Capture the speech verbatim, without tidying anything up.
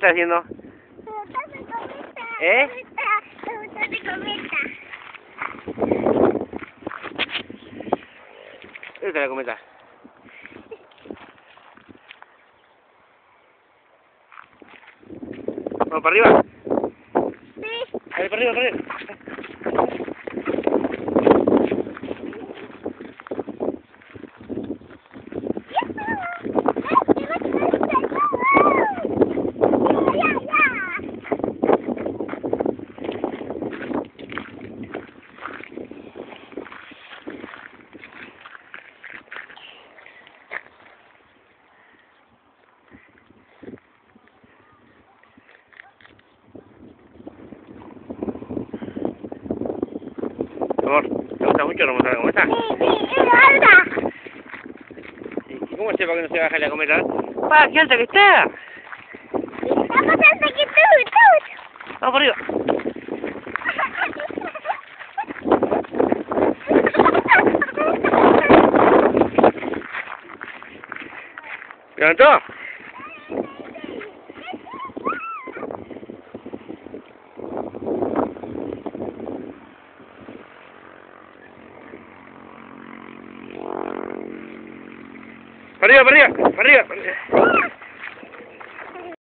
estás haciendo? ¿Eh? ¿Dónde está la cometa? ¿Vamos para arriba? Sí. Dale, para arriba, para arriba. Amor, ¿te gusta mucho remontar la cometa? Sí, sí, es alta. ¿Y cómo sepa que no se baja la cometa? ¡Pa, qué alta que está! Está más alta que tú, tú. Vamos para arriba. ¿Levantó? Para arriba, para arriba, para arriba, para arriba.